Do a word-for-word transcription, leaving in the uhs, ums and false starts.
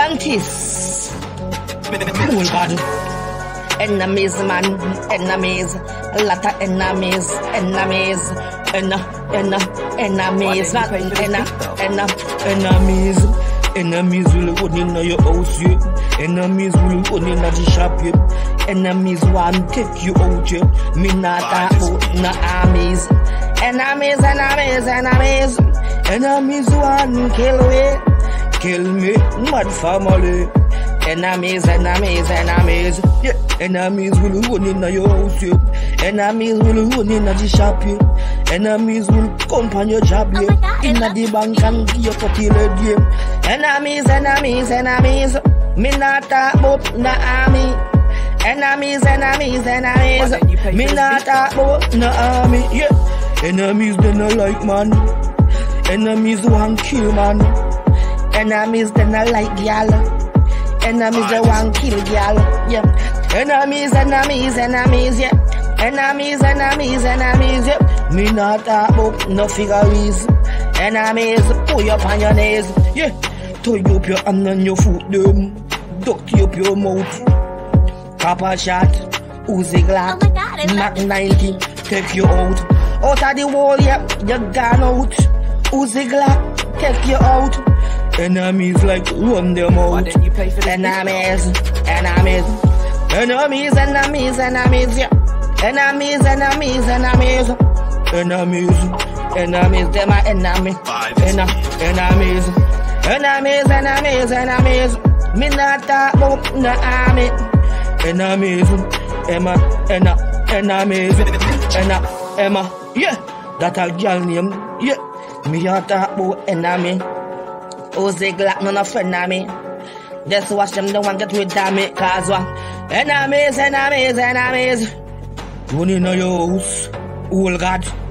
Bantisz Oldgod. Enemies, man, enemies, a lot of enemies, enemies, enna, enna, enemies, not enna, enna, enemies. Enemies will run in your house, yeah. Enemies will run in the shop, yeah. Enemies want take you out, yeah. Me not about no armies. Enemies, enemies, enemies. Enemies want kill me, kill me, mad family. Enemies, enemies, enemies, yeah. Enemies will run in your house, yeah. Enemies will run in the shop, yeah. Enemies will come on your job, yeah. In the bank and give you copy lead, yeah. Enemies, enemies, enemies. Me not talk about no army. Enemies, enemies, enemies. Me not talk about no army, yeah. Enemies they no like man. Enemies want kill man. Enemies they no like gal. Enemies they want kill gal, yeah. Enemies, enemies, enemies, yeah. Enemies, enemies, enemies, yeah. Me not talk about no figures. Enemies, pull you up on your knees, yeah. Tie up your hand and your foot them. Duct up your mouth. Copper shot, Uzi Glock, oh Mac ninety, take you out. Out of the wall, yeah, you gone out. Uzi Glock, take you out. Enemies like run them out. Enemies, enemies. Enemies, enemies, enemies, yeah. Enemies, enemies, enemies. Enemies, enemies, them are enemy. Ena, enemies. Enemies, enemies, enemies. Me not talk about no army. Enemies, Emma, Enna, enemies, Enna, Emma, yeah. That a girl name, yeah. Me a talk about enemy. Uzi Glock, none of friend of me. Just watch them, don't want get rid of me. Cause one, enemies, enemies, enemies. Running in your house, Oldgod.